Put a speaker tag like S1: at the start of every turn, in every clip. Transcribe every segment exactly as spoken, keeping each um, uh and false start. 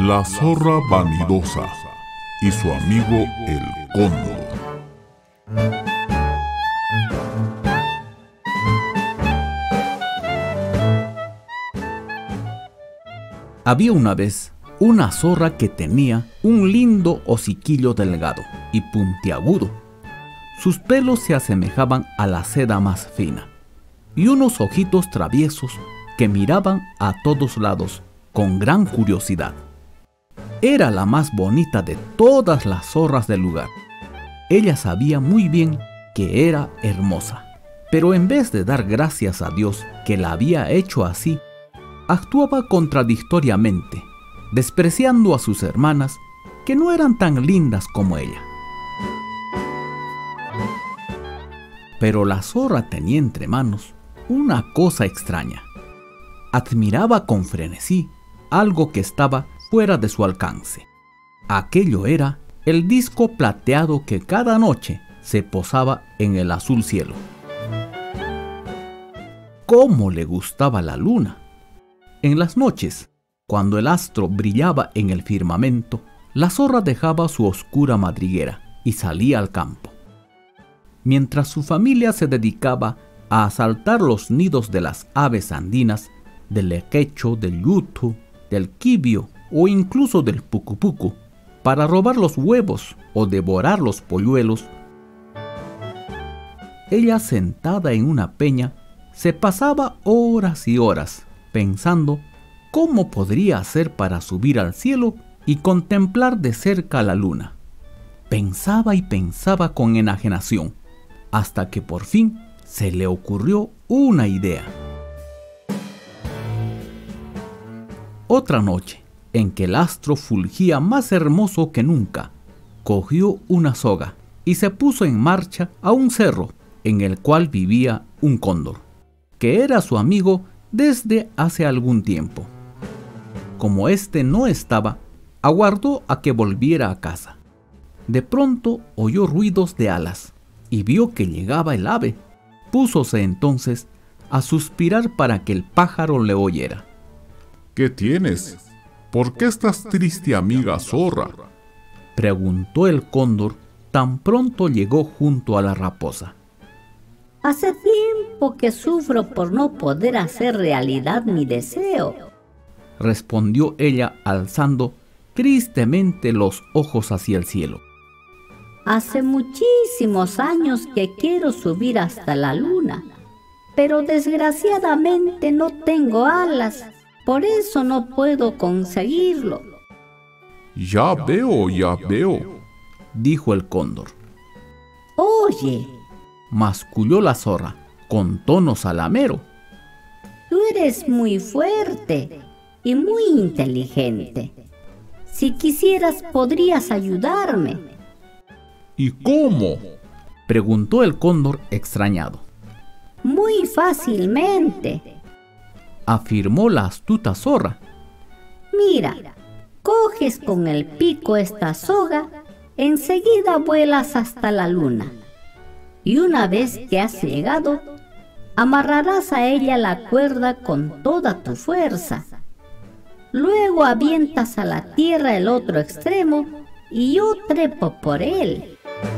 S1: La zorra vanidosa y su amigo el cóndor.
S2: Había una vez una zorra que tenía un lindo hociquillo delgado y puntiagudo. Sus pelos se asemejaban a la seda más fina y unos ojitos traviesos que miraban a todos lados con gran curiosidad. Era la más bonita de todas las zorras del lugar. Ella sabía muy bien que era hermosa, pero en vez de dar gracias a Dios que la había hecho así, actuaba contradictoriamente, despreciando a sus hermanas que no eran tan lindas como ella. Pero la zorra tenía entre manos una cosa extraña. Admiraba con frenesí algo que estaba fuera de su alcance. Aquello era el disco plateado que cada noche se posaba en el azul cielo. ¡Cómo le gustaba la luna! En las noches, cuando el astro brillaba en el firmamento, la zorra dejaba su oscura madriguera y salía al campo. Mientras su familia se dedicaba a asaltar los nidos de las aves andinas, del lequecho, del yutu, del quibio o incluso del pucupucu, para robar los huevos o devorar los polluelos, ella, sentada en una peña, se pasaba horas y horas pensando cómo podría hacer para subir al cielo y contemplar de cerca la luna. Pensaba y pensaba con enajenación, hasta que por fin se le ocurrió una idea. Otra noche, en que el astro fulgía más hermoso que nunca, cogió una soga y se puso en marcha a un cerro en el cual vivía un cóndor, que era su amigo desde hace algún tiempo. Como éste no estaba, aguardó a que volviera a casa. De pronto oyó ruidos de alas y vio que llegaba el ave. Púsose entonces a suspirar para que el pájaro le oyera.
S1: ¿Qué tienes? ¿Por qué estás triste, amiga zorra?,
S2: preguntó el cóndor tan pronto llegó junto a la raposa.
S3: Hace tiempo que sufro por no poder hacer realidad mi deseo,
S2: respondió ella alzando tristemente los ojos hacia el cielo.
S3: Hace muchísimos años que quiero subir hasta la luna, pero desgraciadamente no tengo alas, por eso no puedo conseguirlo.
S1: Ya veo, ya veo,
S2: dijo el cóndor.
S3: Oye,
S2: masculló la zorra con tono salamero,
S3: tú eres muy fuerte y muy inteligente. Si quisieras, podrías ayudarme.
S1: ¿Y cómo?,
S2: preguntó el cóndor extrañado.
S3: Muy fácilmente,
S2: afirmó la astuta zorra.
S3: Mira, coges con el pico esta soga, enseguida vuelas hasta la luna. Y una vez que has llegado, amarrarás a ella la cuerda con toda tu fuerza. Luego avientas a la tierra el otro extremo y yo trepo por él.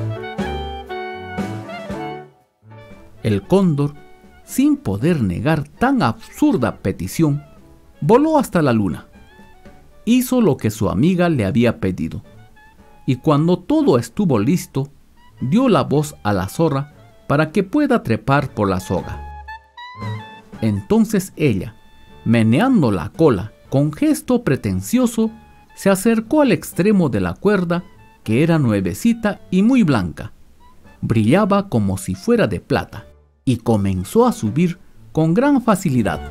S2: El cóndor, sin poder negar tan absurda petición, voló hasta la luna. Hizo lo que su amiga le había pedido, y cuando todo estuvo listo, dio la voz a la zorra para que pueda trepar por la soga. Entonces ella, meneando la cola con gesto pretencioso, se acercó al extremo de la cuerda, que era nuevecita y muy blanca. Brillaba como si fuera de plata, y comenzó a subir con gran facilidad.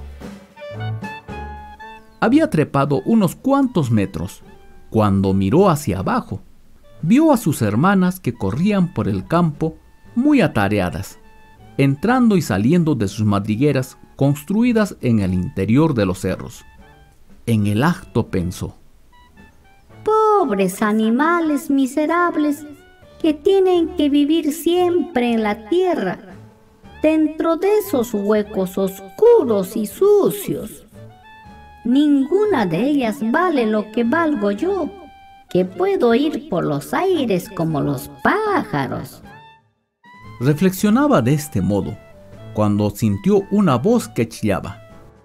S2: Había trepado unos cuantos metros, cuando miró hacia abajo. Vio a sus hermanas que corrían por el campo muy atareadas, entrando y saliendo de sus madrigueras construidas en el interior de los cerros. En el acto pensó:
S3: pobres animales miserables que tienen que vivir siempre en la tierra, dentro de esos huecos oscuros y sucios. ninguna de ellas vale lo que valgo yo, que puedo ir por los aires como los pájaros.
S2: Reflexionaba de este modo cuando sintió una voz que chillaba.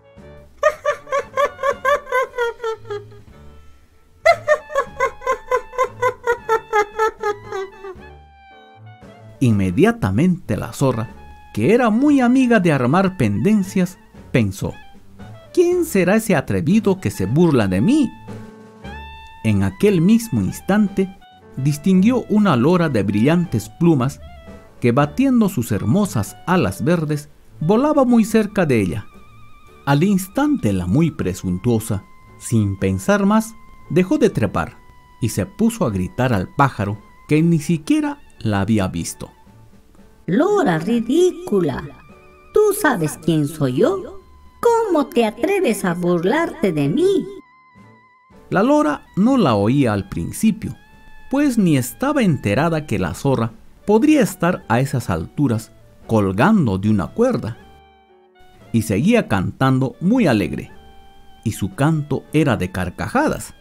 S2: Inmediatamente la zorra, que era muy amiga de armar pendencias, pensó: ¿quién será ese atrevido que se burla de mí? En aquel mismo instante distinguió una lora de brillantes plumas que, batiendo sus hermosas alas verdes, volaba muy cerca de ella. Al instante la muy presuntuosa, sin pensar más, dejó de trepar y se puso a gritar al pájaro que ni siquiera la había visto.
S3: Lora ridícula, ¿tú sabes quién soy yo? ¿Cómo te atreves a burlarte de mí?
S2: La lora no la oía al principio, pues ni estaba enterada que la zorra podría estar a esas alturas colgando de una cuerda. Y seguía cantando muy alegre, y su canto era de carcajadas.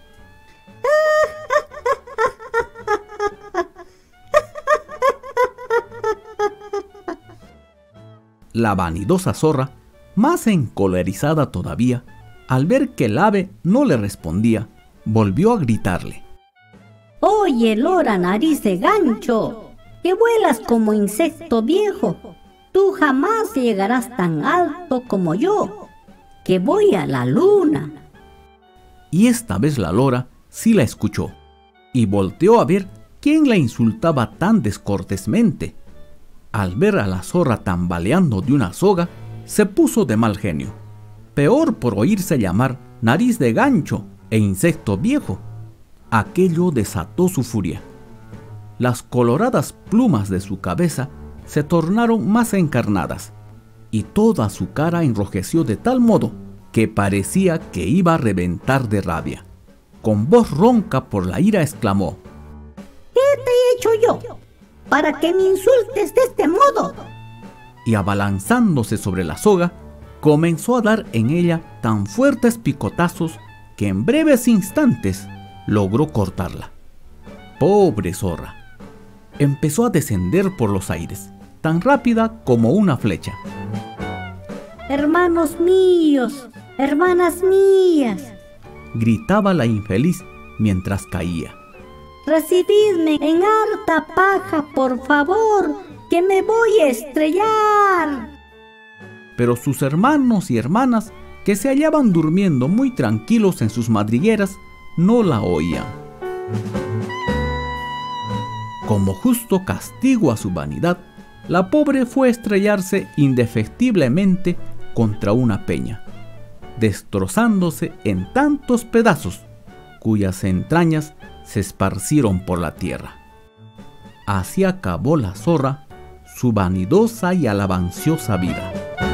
S2: La vanidosa zorra, más encolerizada todavía, al ver que el ave no le respondía, volvió a gritarle:
S3: Oye, lora nariz de gancho, que vuelas como insecto viejo, tú jamás llegarás tan alto como yo, que voy a la luna.
S2: Y esta vez la lora sí la escuchó, y volteó a ver quién la insultaba tan descortésmente. Al ver a la zorra tambaleando de una soga, se puso de mal genio, peor por oírse llamar nariz de gancho e insecto viejo. Aquello desató su furia. Las coloradas plumas de su cabeza se tornaron más encarnadas, y toda su cara enrojeció de tal modo que parecía que iba a reventar de rabia. Con voz ronca por la ira exclamó:
S3: ¿Qué te he hecho yo para que me insultes de este modo?
S2: Y abalanzándose sobre la soga, comenzó a dar en ella tan fuertes picotazos que en breves instantes logró cortarla. Pobre zorra. Empezó a descender por los aires, tan rápida como una flecha.
S3: Hermanos míos, hermanas mías,
S2: gritaba la infeliz mientras caía.
S3: Recibidme en harta paja, por favor, que me voy a estrellar.
S2: Pero sus hermanos y hermanas, que se hallaban durmiendo muy tranquilos en sus madrigueras, no la oían. Como justo castigo a su vanidad, la pobre fue a estrellarse indefectiblemente contra una peña, destrozándose en tantos pedazos, cuyas entrañas se esparcieron por la tierra. Así acabó la zorra su vanidosa y alabanciosa vida.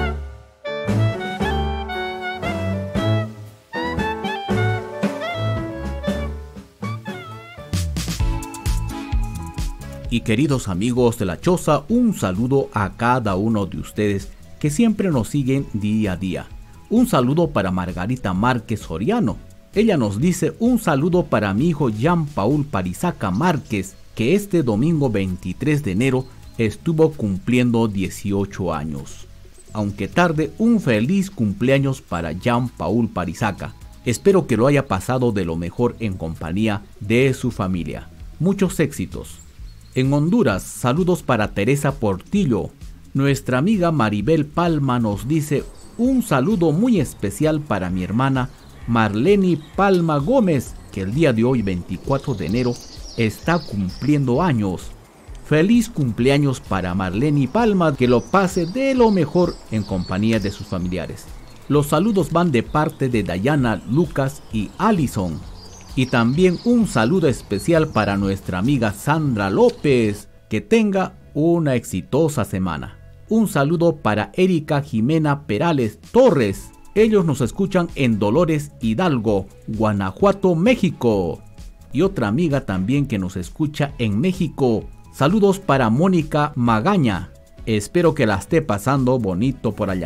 S2: Y queridos amigos de La Choza, un saludo a cada uno de ustedes que siempre nos siguen día a día. Un saludo para Margarita Márquez Soriano. Ella nos dice: un saludo para mi hijo Jean Paul Parizaca Márquez, que este domingo veintitrés de enero estuvo cumpliendo dieciocho años. Aunque tarde, un feliz cumpleaños para Jean Paul Parizaca. Espero que lo haya pasado de lo mejor en compañía de su familia. Muchos éxitos. En Honduras, saludos para Teresa Portillo. Nuestra amiga Maribel Palma nos dice: un saludo muy especial para mi hermana Marleni Palma Gómez, que el día de hoy, veinticuatro de enero, está cumpliendo años. Feliz cumpleaños para Marleni Palma, que lo pase de lo mejor en compañía de sus familiares. Los saludos van de parte de Dayana, Lucas y Allison. Y también un saludo especial para nuestra amiga Sandra López, que tenga una exitosa semana. Un saludo para Erika Jimena Perales Torres. Ellos nos escuchan en Dolores Hidalgo, Guanajuato, México. Y otra amiga también que nos escucha en México. Saludos para Mónica Magaña. Espero que la esté pasando bonito por allá.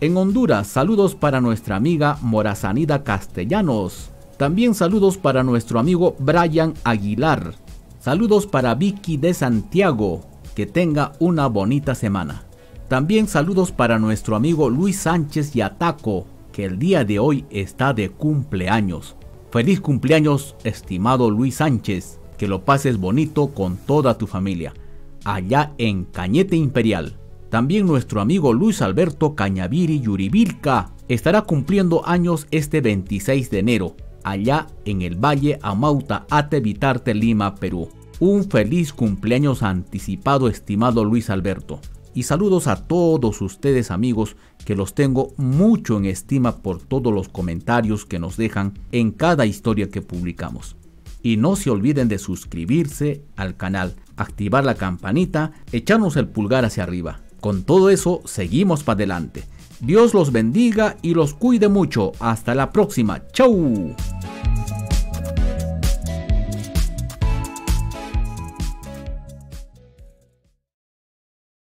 S2: En Honduras, saludos para nuestra amiga Morazanida Castellanos. También saludos para nuestro amigo Brian Aguilar. Saludos para Vicky de Santiago. Que tenga una bonita semana. También saludos para nuestro amigo Luis Sánchez Yataco, que el día de hoy está de cumpleaños. Feliz cumpleaños, estimado Luis Sánchez. Que lo pases bonito con toda tu familia, allá en Cañete Imperial. También nuestro amigo Luis Alberto Cañaviri Yuribilca estará cumpliendo años este veintiséis de enero, allá en el Valle Amauta, Ate Vitarte, Lima, Perú. Un feliz cumpleaños anticipado, estimado Luis Alberto. Y saludos a todos ustedes, amigos, que los tengo mucho en estima por todos los comentarios que nos dejan en cada historia que publicamos. Y no se olviden de suscribirse al canal, activar la campanita, echarnos el pulgar hacia arriba. Con todo eso, seguimos para adelante. Dios los bendiga y los cuide mucho. Hasta la próxima. ¡Chau!